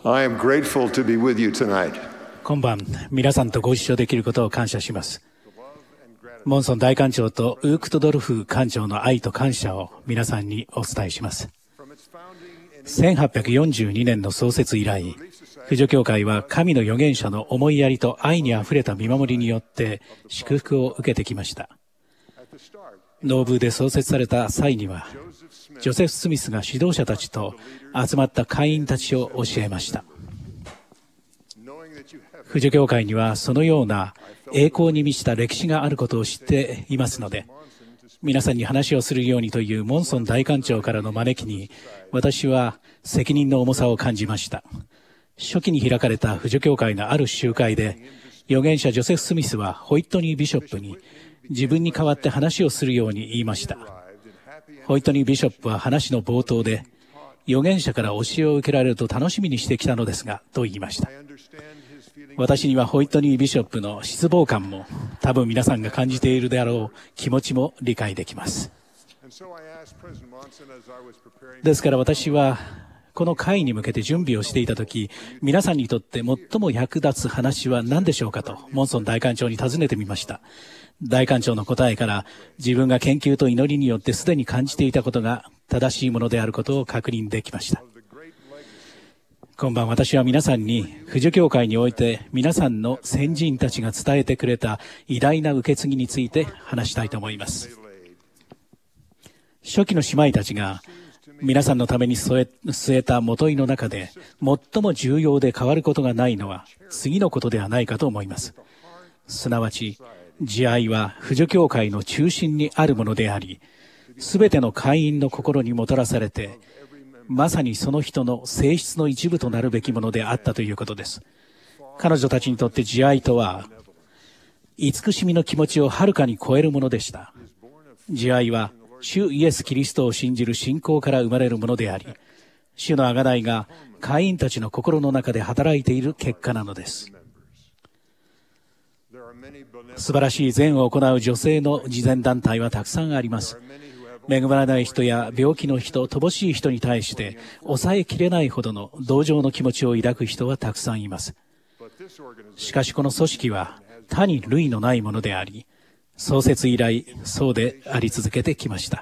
I am grateful to be with you tonight. 今晩、皆さんとご一緒できることを感謝します。モンソン大館長とウークトドルフ館長の愛と感謝を皆さんにお伝えします。1842年の創設以来、扶助教会は神の預言者の思いやりと愛にあふれた見守りによって祝福を受けてきました。農部で創設された際には、ジョセフ・スミスが指導者たちと集まった会員たちを教えました。扶助教会にはそのような栄光に満ちた歴史があることを知っていますので、皆さんに話をするようにというモンソン大館長からの招きに、私は責任の重さを感じました。初期に開かれた扶助教会のある集会で、預言者ジョセフ・スミスはホイットニー・ビショップに自分に代わって話をするように言いました。ホイットニー・ビショップは話の冒頭で、預言者から教えを受けられると楽しみにしてきたのですが、と言いました。私にはホイットニー・ビショップの失望感も、多分皆さんが感じているであろう気持ちも理解できます。ですから私は、この会に向けて準備をしていたとき、皆さんにとって最も役立つ話は何でしょうかと、モンソン大館長に尋ねてみました。大館長の答えから、自分が研究と祈りによってすでに感じていたことが正しいものであることを確認できました。今晩私は皆さんに、扶助教会において皆さんの先人たちが伝えてくれた偉大な受け継ぎについて話したいと思います。初期の姉妹たちが、皆さんのために据えた元井の中で最も重要で変わることがないのは次のことではないかと思います。すなわち、慈愛は扶助教会の中心にあるものであり、すべての会員の心にもたらされて、まさにその人の性質の一部となるべきものであったということです。彼女たちにとって慈愛とは、慈しみの気持ちをはるかに超えるものでした。慈愛は、主イエス・キリストを信じる信仰から生まれるものであり、主の贖いが会員たちの心の中で働いている結果なのです。素晴らしい善を行う女性の慈善団体はたくさんあります。恵まれない人や病気の人、乏しい人に対して抑えきれないほどの同情の気持ちを抱く人はたくさんいます。しかしこの組織は他に類のないものであり、創設以来そうであり続けてきました。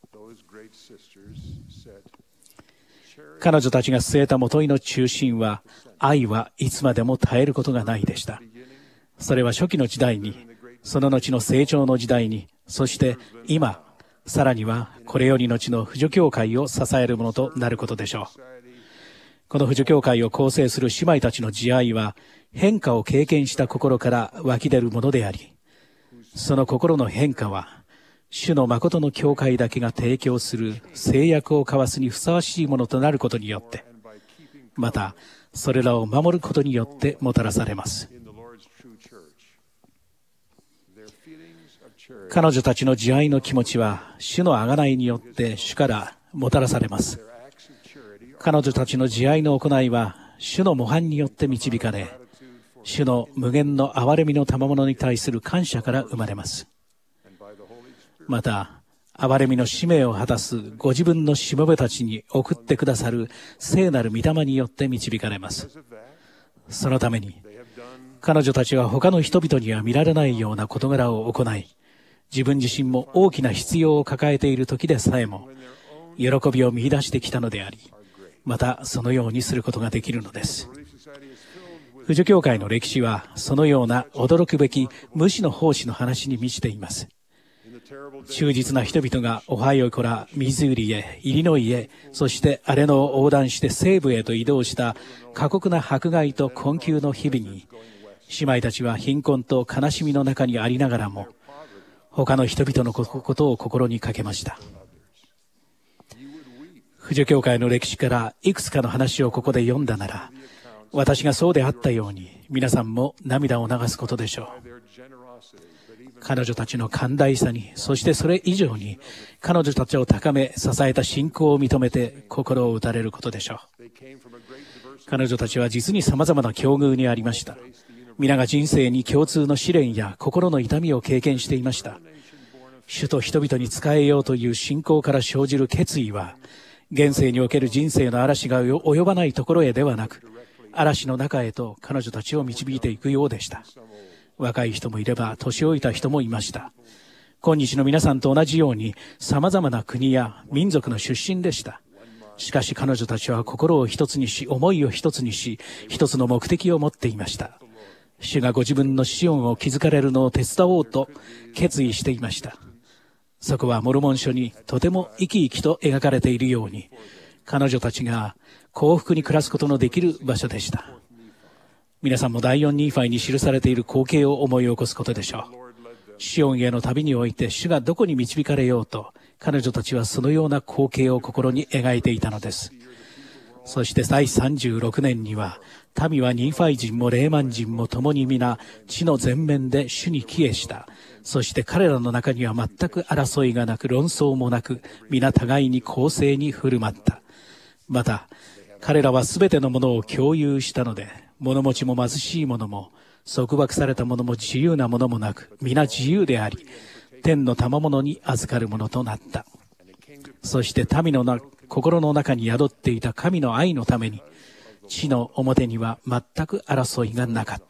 彼女たちが据えた元井の中心は、愛はいつまでも絶えることがないでした。それは初期の時代に、その後の成長の時代に、そして今、さらにはこれより後の扶助教会を支えるものとなることでしょう。この扶助教会を構成する姉妹たちの慈愛は、変化を経験した心から湧き出るものであり、その心の変化は、主の誠の教会だけが提供する誓約を交わすにふさわしいものとなることによって、また、それらを守ることによってもたらされます。彼女たちの慈愛の気持ちは、主の贖いによって主からもたらされます。彼女たちの慈愛の行いは、主の模範によって導かれ、主の無限の憐れみの賜物に対する感謝から生まれます。また、憐れみの使命を果たすご自分のしもべたちに送ってくださる聖なる御霊によって導かれます。そのために、彼女たちは他の人々には見られないような事柄を行い、自分自身も大きな必要を抱えている時でさえも、喜びを見出してきたのであり、またそのようにすることができるのです。扶助教会の歴史は、そのような驚くべき無私の奉仕の話に満ちています。忠実な人々がオハイオからミズーリへ、イリノイへ、そしてアレノを横断して西部へと移動した過酷な迫害と困窮の日々に、姉妹たちは貧困と悲しみの中にありながらも、他の人々のことを心にかけました。扶助教会の歴史からいくつかの話をここで読んだなら、私がそうであったように皆さんも涙を流すことでしょう。彼女たちの寛大さに、そしてそれ以上に彼女たちを高め支えた信仰を認めて心を打たれることでしょう。彼女たちは実に様々な境遇にありました。皆が人生に共通の試練や心の痛みを経験していました。主と人々に仕えようという信仰から生じる決意は、 現世における人生の嵐が及ばないところへではなく、嵐の中へと彼女たちを導いていくようでした。若い人もいれば年老いた人もいました。今日の皆さんと同じように様々な国や民族の出身でした。しかし彼女たちは心を一つにし、思いを一つにし、一つの目的を持っていました。主がご自分のシオンを築かれるのを手伝おうと決意していました。そこはモルモン書にとても生き生きと描かれているように、彼女たちが幸福に暮らすことのできる場所でした。皆さんも第4ニーファイに記されている光景を思い起こすことでしょう。シオンへの旅において主がどこに導かれようと、彼女たちはそのような光景を心に描いていたのです。そして第36年には、民はニーファイ人もレーマン人も共に皆地の前面で主に帰依した。そして彼らの中には全く争いがなく論争もなく、皆互いに公正に振る舞った。また彼らはすべてのものを共有したので、物持ちも貧しい者も束縛された者も自由な者もなく、皆自由であり、天の賜物に預かるものとなった。そして民の心の中に宿っていた神の愛のために、地の表には全く争いがなかった。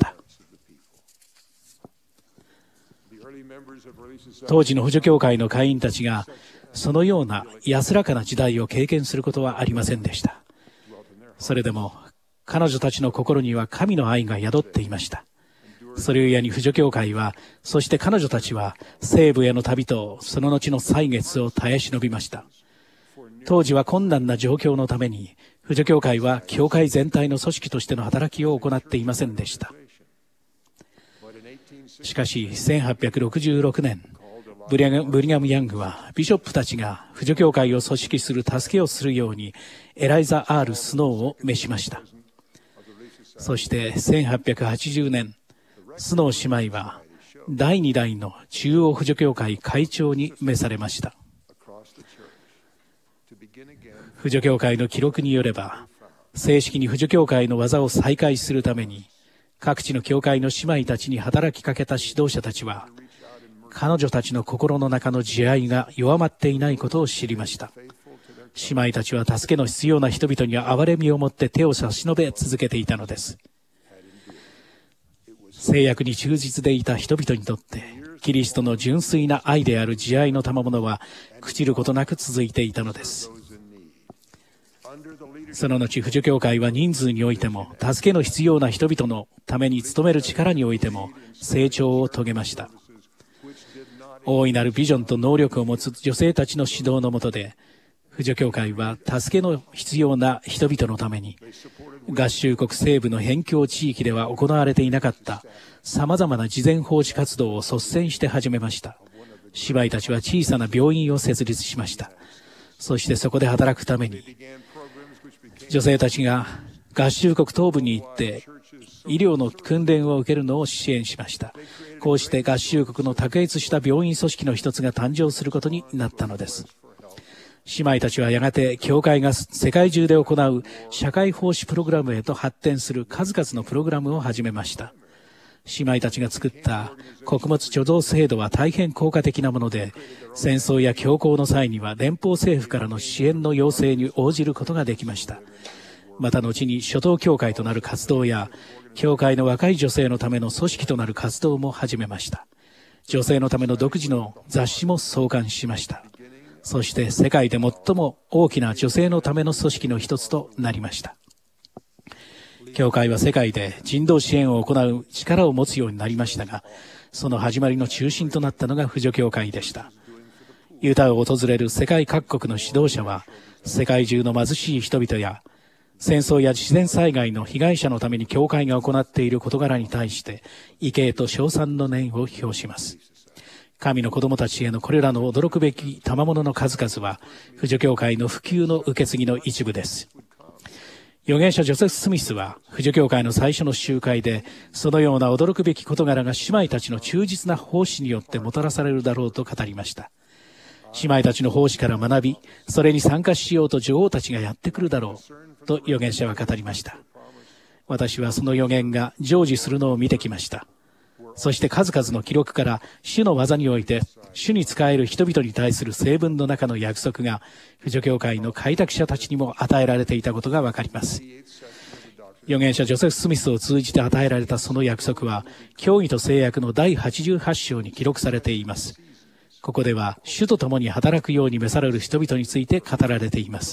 当時の扶助教会の会員たちがそのような安らかな時代を経験することはありませんでした。それでも彼女たちの心には神の愛が宿っていました。それゆえに扶助教会は、そして彼女たちは西部への旅とその後の歳月を耐え忍びました。当時は困難な状況のために、扶助教会は教会全体の組織としての働きを行っていませんでした。しかし1866年、ブリガム・ヤングはビショップたちが扶助教会を組織する助けをするようにエライザ・アール・スノーを召しました。そして1880年、スノー姉妹は第2代の中央扶助教会会長に召されました。扶助教会の記録によれば、正式に扶助教会の技を再開するために各地の教会の姉妹たちに働きかけた指導者たちは、彼女たちの心の中の慈愛が弱まっていないことを知りました。姉妹たちは助けの必要な人々に憐れみを持って手を差し伸べ続けていたのです。制約に忠実でいた人々にとって、キリストの純粋な愛である慈愛の賜物は朽ちることなく続いていたのです。その後、扶助教会は人数においても、助けの必要な人々のために努める力においても成長を遂げました。大いなるビジョンと能力を持つ女性たちの指導の下で、扶助教会は助けの必要な人々のために、合衆国西部の辺境地域では行われていなかった様々な慈善奉仕活動を率先して始めました。姉妹たちは小さな病院を設立しました。そしてそこで働くために、女性たちが合衆国東部に行って医療の訓練を受けるのを支援しました。こうして合衆国の卓越した病院組織の一つが誕生することになったのです。姉妹たちはやがて教会が世界中で行う社会奉仕プログラムへと発展する数々のプログラムを始めました。姉妹たちが作った穀物貯蔵制度は大変効果的なもので、戦争や恐慌の際には連邦政府からの支援の要請に応じることができました。また後に初等教会となる活動や、教会の若い女性のための組織となる活動も始めました。女性のための独自の雑誌も創刊しました。そして世界で最も大きな女性のための組織の一つとなりました。教会は世界で人道支援を行う力を持つようになりましたが、その始まりの中心となったのが扶助教会でした。ユタを訪れる世界各国の指導者は、世界中の貧しい人々や戦争や自然災害の被害者のために教会が行っている事柄に対して畏敬と称賛の念を表します。神の子供たちへのこれらの驚くべき賜物の数々は、扶助教会の普及の受け継ぎの一部です。預言者ジョセフ・スミスは扶助教会の最初の集会で、そのような驚くべき事柄が姉妹たちの忠実な奉仕によってもたらされるだろうと語りました。姉妹たちの奉仕から学び、それに参加しようと女王たちがやってくるだろうと預言者は語りました。私はその預言が成就するのを見てきました。 そして数々の記録から主の技において主に仕える人々に対する聖文の中の約束が扶助教会の開拓者たちにも与えられていたことがわかります。預言者ジョセフ・スミスを通じて与えられたその約束は教義と誓約の第88章に記録されています。ここでは主と共に働くように召される人々について語られています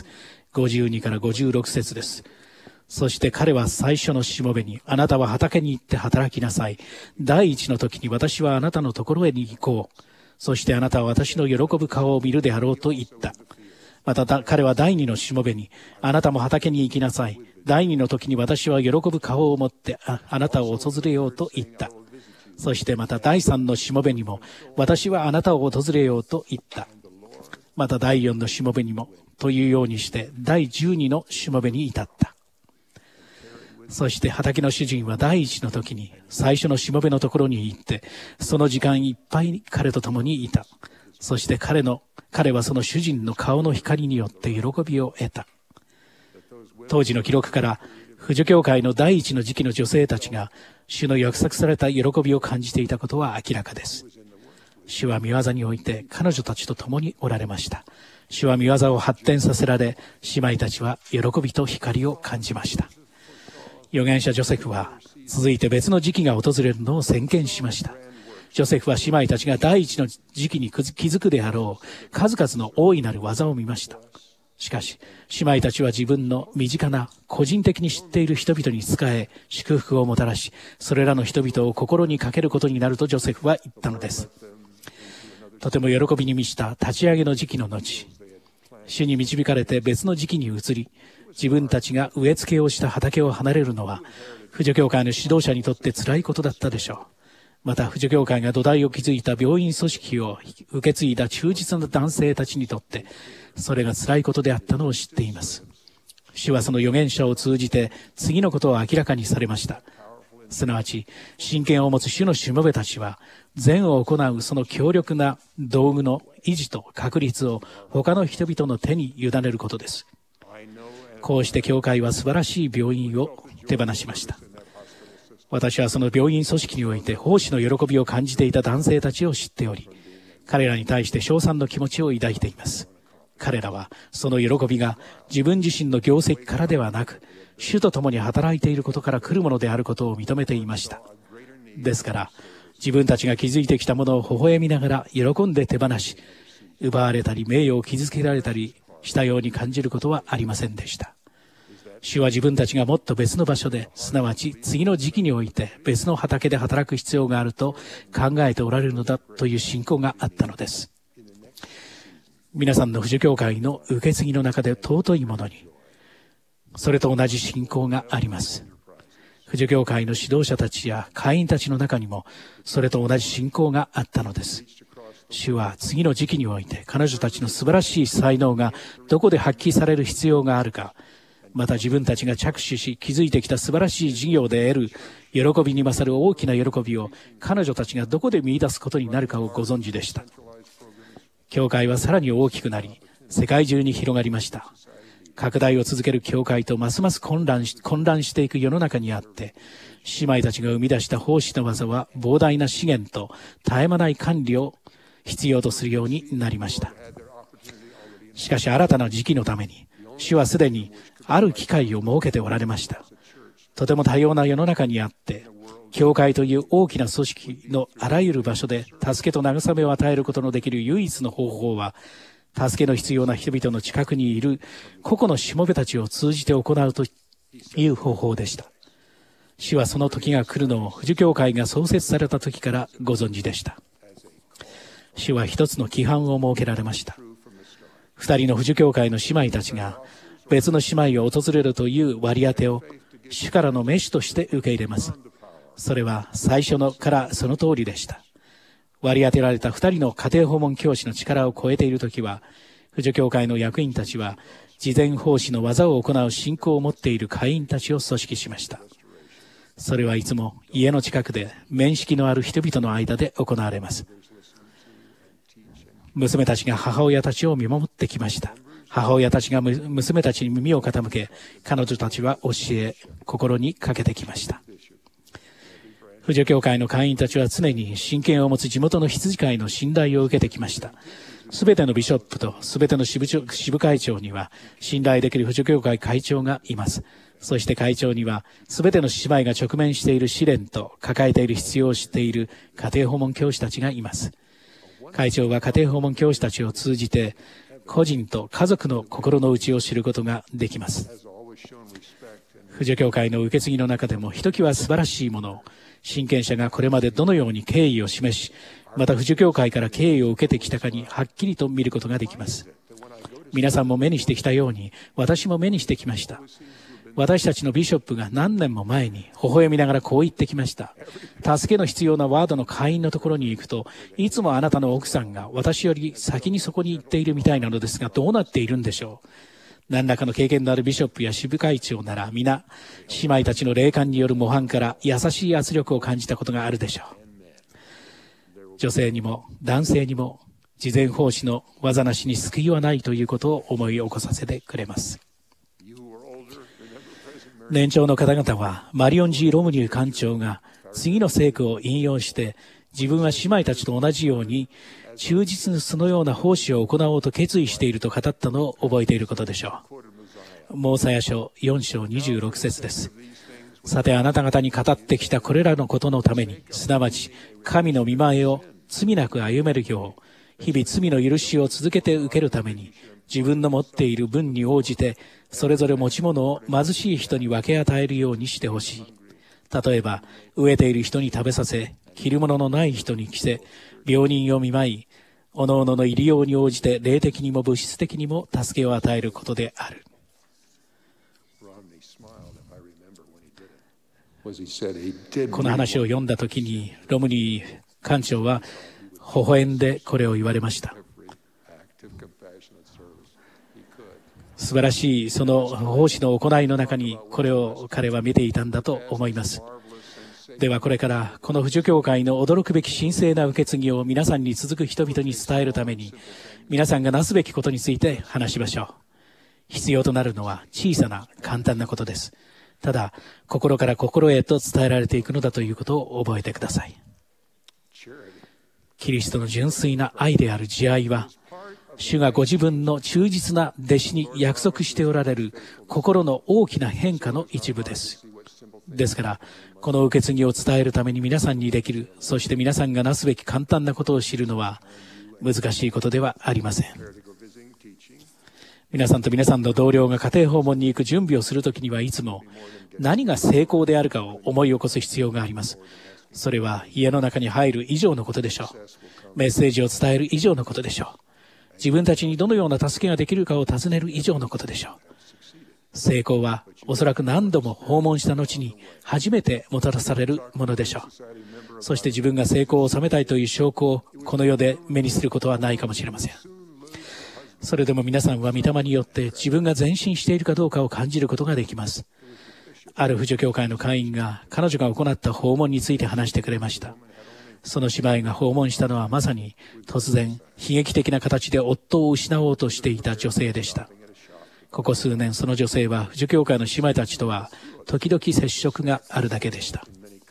。52から56節です。そして彼は最初のしもべに、あなたは畑に行って働きなさい。第一の時に私はあなたのところへに行こう。そしてあなたは私の喜ぶ顔を見るであろうと言った。また彼は第二のしもべに、あなたも畑に行きなさい。第二の時に私は喜ぶ顔を持ってあなたを訪れようと言った。そしてまた第三のしもべにも、私はあなたを訪れようと言った。また第四のしもべにも、というようにして第12のしもべに至った。そして畑の主人は第一の時に最初のしもべのところに行って、その時間いっぱい彼と共にいた。そして彼はその主人の顔の光によって喜びを得た。当時の記録から扶助教会の第一の時期の女性たちが主の約束された喜びを感じていたことは明らかです。主は御業において彼女たちと共におられました。主は御業を発展させられ、姉妹たちは喜びと光を感じました。預言者ジョセフは続いて別の時期が訪れるのを宣言しました。ジョセフは姉妹たちが第一の時期に気づくであろう数々の大いなる技を見ました。しかし姉妹たちは自分の身近な個人的に知っている人々に仕え祝福をもたらし、それらの人々を心にかけることになるとジョセフは言ったのです。とても喜びに満ちた立ち上げの時期の後、主に導かれて別の時期に移り、自分たちが植え付けをした畑を離れるのは扶助教会の指導者にとって辛いことだったでしょう。また扶助教会が土台を築いた病院組織を受け継いだ忠実な男性たちにとってそれが辛いことであったのを知っています。主はその預言者を通じて次のことを明らかにされました。すなわち神権を持つ主のしもべたちは善を行うその強力な道具の維持と確立を他の人々の手に委ねることです。こうして教会は素晴らしい病院を手放しました。私はその病院組織において奉仕の喜びを感じていた男性たちを知っており、彼らに対して称賛の気持ちを抱いています。彼らはその喜びが自分自身の業績からではなく、主と共に働いていることから来るものであることを認めていました。ですから自分たちが築いてきたものを微笑みながら喜んで手放し、奪われたり名誉を傷つけられたりしたように感じることはありませんでした。主は自分たちがもっと別の場所で、すなわち次の時期において別の畑で働く必要があると考えておられるのだという信仰があったのです。皆さんの扶助教会の受け継ぎの中で尊いものにそれと同じ信仰があります。扶助教会の指導者たちや会員たちの中にもそれと同じ信仰があったのです。主は次の時期において彼女たちの素晴らしい才能がどこで発揮される必要があるか、また自分たちが着手し築いてきた素晴らしい事業で得る喜びに勝る大きな喜びを彼女たちがどこで見出すことになるかをご存知でした。教会はさらに大きくなり世界中に広がりました。拡大を続ける教会とますます混乱していく世の中にあって、姉妹たちが生み出した奉仕の技は膨大な資源と絶え間ない管理を必要とするようになりました。しかし新たな時期のために主はすでにある機会を設けておられました。とても多様な世の中にあって教会という大きな組織のあらゆる場所で助けと慰めを与えることのできる唯一の方法は、助けの必要な人々の近くにいる個々のしもべたちを通じて行うという方法でした。主はその時が来るのを扶助教会が創設された時からご存知でした。主は一つの規範を設けられました。二人の扶助教会の姉妹たちが別の姉妹を訪れるという割り当てを主からの召しとして受け入れます。それは最初のからその通りでした。割り当てられた2人の家庭訪問教師の力を超えているときは、扶助教会の役員たちは、事前奉仕の技を行う信仰を持っている会員たちを組織しました。それはいつも家の近くで面識のある人々の間で行われます。娘たちが母親たちを見守ってきました。母親たちが娘たちに耳を傾け、彼女たちは教え、心にかけてきました。 婦女教会の会員たちは常に親権を持つ地元の羊飼いの信頼を受けてきました。すべてのビショップとすべての支部会長には信頼できる婦女教会会長がいます。そして会長にはすべての姉妹が直面している試練と抱えている必要を知っている家庭訪問教師たちがいます。会長は家庭訪問教師たちを通じて個人と家族の心の内を知ることができます。婦女教会の受け継ぎの中でもひときわ素晴らしいものを親権者がこれまでどのように敬意を示し、また婦女教会から敬意を受けてきたかにはっきりと見ることができます。皆さんも目にしてきたように私も目にしてきました。私たちのビショップが何年も前に微笑みながらこう言ってきました。助けの必要なワードの会員のところに行くと、いつもあなたの奥さんが私より先にそこに行っているみたいなのですが、どうなっているんでしょう。何らかの経験のあるビショップや支部会長なら皆、姉妹たちの霊感による模範から優しい圧力を感じたことがあるでしょう。女性にも男性にも事前奉仕の技なしに救いはないということを思い起こさせてくれます。年長の方々はマリオン・G・ロムニュー館長が次の聖句を引用して自分は姉妹たちと同じように忠実にそのような奉仕を行おうと決意していると語ったのを覚えていることでしょう。モーサヤ書4章26節です。さてあなた方に語ってきたこれらのことのために、すなわち神の御前を罪なく歩めるよう日々罪の許しを続けて受けるために、自分の持っている分に応じてそれぞれ持ち物を貧しい人に分け与えるようにしてほしい。例えば飢えている人に食べさせ、着るもののない人に着せ、病人を見舞い、おのおのの入りように応じて霊的にも物質的にも助けを与えることである。この話を読んだときにロムニー館長は微笑んでこれを言われました。素晴らしいその奉仕の行いの中にこれを彼は見ていたんだと思います。ではこれからこの婦女教会の驚くべき神聖な受け継ぎを皆さんに続く人々に伝えるために、皆さんがなすべきことについて話しましょう。必要となるのは小さな簡単なことです。ただ心から心へと伝えられていくのだということを覚えてください。キリストの純粋な愛である慈愛は、主がご自分の忠実な弟子に約束しておられる心の大きな変化の一部です。ですからこの受け継ぎを伝えるために皆さんにできる、そして皆さんがなすべき簡単なことを知るのは難しいことではありません。皆さんと皆さんの同僚が家庭訪問に行く準備をするときにはいつも何が成功であるかを思い起こす必要があります。それは家の中に入る以上のことでしょう。メッセージを伝える以上のことでしょう。自分たちにどのような助けができるかを尋ねる以上のことでしょう。成功はおそらく何度も訪問した後に初めてもたらされるものでしょう。そして自分が成功を収めたいという証拠をこの世で目にすることはないかもしれません。それでも皆さんは御霊によって自分が前進しているかどうかを感じることができます。ある婦女教会の会員が彼女が行った訪問について話してくれました。その姉妹が訪問したのはまさに突然悲劇的な形で夫を失おうとしていた女性でした。ここ数年その女性は婦女教会の姉妹たちとは時々接触があるだけでした。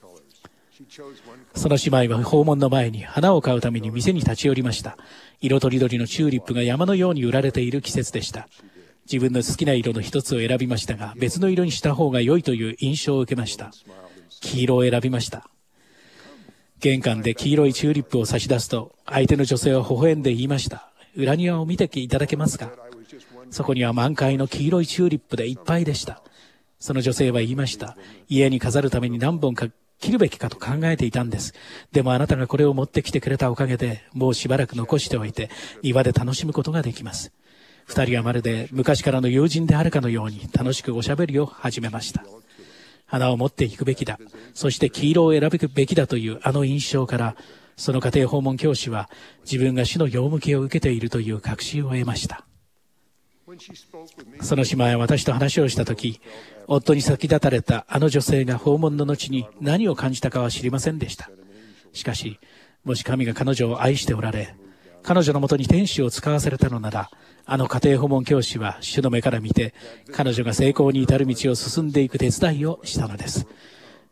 その姉妹は訪問の前に花を買うために店に立ち寄りました。色とりどりのチューリップが山のように売られている季節でした。自分の好きな色の一つを選びましたが、別の色にした方が良いという印象を受けました。黄色を選びました。玄関で黄色いチューリップを差し出すと、相手の女性は微笑んで言いました。裏庭を見ていただけますか。そこには満開の黄色いチューリップでいっぱいでした。その女性は言いました。家に飾るために何本か切るべきかと考えていたんです。でもあなたがこれを持ってきてくれたおかげで、もうしばらく残しておいて、庭で楽しむことができます。二人はまるで昔からの友人であるかのように楽しくおしゃべりを始めました。花を持っていくべきだ。そして黄色を選ぶべきだというあの印象から、その家庭訪問教師は自分が主の用向けを受けているという確信を得ました。その姉妹は私と話をしたとき、夫に先立たれたあの女性が訪問の後に何を感じたかは知りませんでした。しかし、もし神が彼女を愛しておられ、彼女のもとに天使を使わされたのなら、あの家庭訪問教師は主の目から見て、彼女が成功に至る道を進んでいく手伝いをしたのです。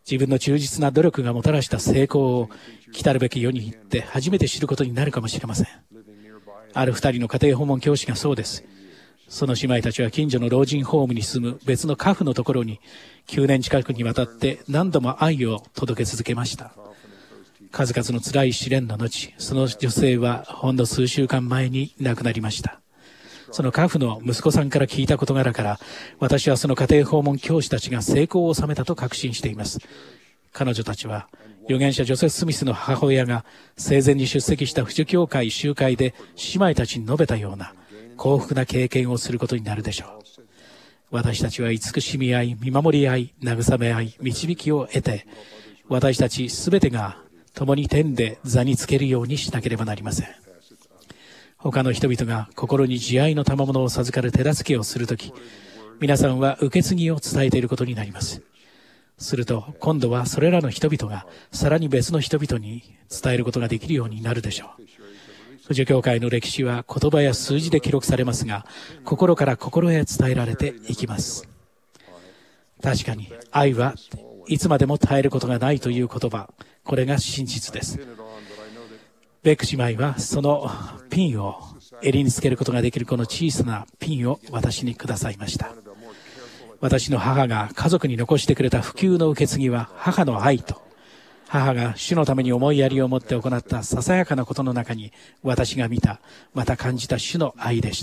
自分の忠実な努力がもたらした成功を来たるべき世に行って初めて知ることになるかもしれません。ある2人の家庭訪問教師がそうです。その姉妹たちは近所の老人ホームに住む別の家父のところに9年近くにわたって何度も愛を届け続けました。数々の辛い試練の後、その女性はほんの数週間前に亡くなりました。その家父の息子さんから聞いた事柄から、私はその家庭訪問教師たちが成功を収めたと確信しています。彼女たちは預言者ジョセフ・スミスの母親が生前に出席した富士教会集会で姉妹たちに述べたような幸福な経験をすることになるでしょう。私たちは慈しみ合い、見守り合い、慰め合い、導きを得て、私たちすべてが共に天で座につけるようにしなければなりません。他の人々が心に慈愛の賜物を授かる手助けをするとき、皆さんは受け継ぎを伝えていることになります。すると、今度はそれらの人々がさらに別の人々に伝えることができるようになるでしょう。富士教会の歴史は言葉や数字で記録されますが、心から心へ伝えられていきます。確かに、愛はいつまでも絶えることがないという言葉、これが真実です。ベック姉妹はそのピンを襟につけることができるこの小さなピンを私にくださいました。私の母が家族に残してくれた普及の受け継ぎは母の愛と、母が主のために思いやりを持って行ったささやかなことの中に私が見た、また感じた主の愛でした。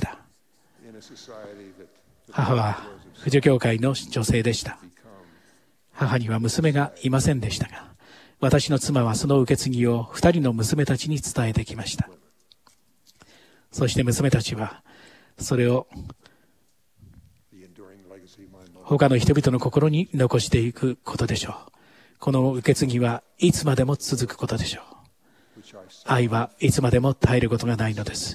母は富士教会の女性でした。母には娘がいませんでしたが、私の妻はその受け継ぎを2人の娘たちに伝えてきました。そして娘たちはそれを他の人々の心に残していくことでしょう。この受け継ぎはいつまでも続くことでしょう。愛はいつまでも絶えることがないのです。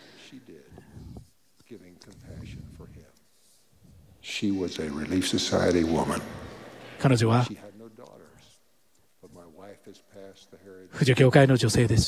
彼女は富士教会の女性です。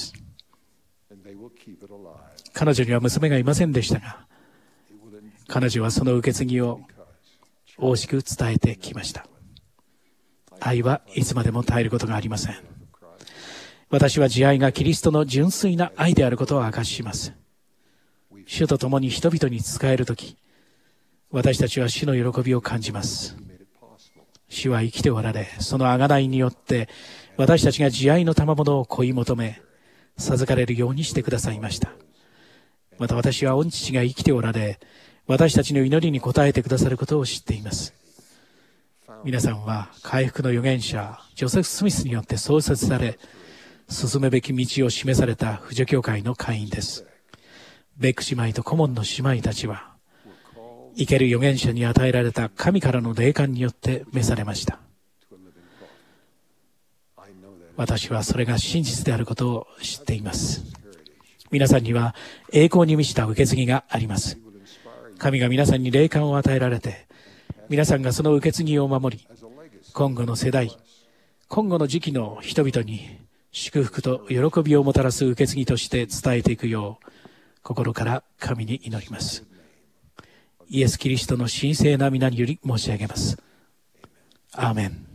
彼女には娘がいませんでしたが、彼女はその受け継ぎを大しく伝えてきました。愛はいつまでも絶えることがありません。私は慈愛がキリストの純粋な愛であることを証しします。主と共に人々に仕えるとき、私たちは主の喜びを感じます。主は生きておられ、その贖いによって私たちが慈愛の賜物を恋い求め、授かれるようにしてくださいました。また私は御父が生きておられ、私たちの祈りに応えてくださることを知っています。皆さんは回復の預言者ジョセフ・スミスによって創設され、進むべき道を示された富士教会の会員です。ベック姉妹と顧問の姉妹たちは、生ける預言者に与えられた神からの霊感によって召されました。私はそれが真実であることを知っています。皆さんには栄光に満ちた受け継ぎがあります。神が皆さんに霊感を与えられて、皆さんがその受け継ぎを守り、今後の世代、今後の時期の人々に祝福と喜びをもたらす受け継ぎとして伝えていくよう、心から神に祈ります。イエス・キリストの神聖な皆により申し上げます。アーメン。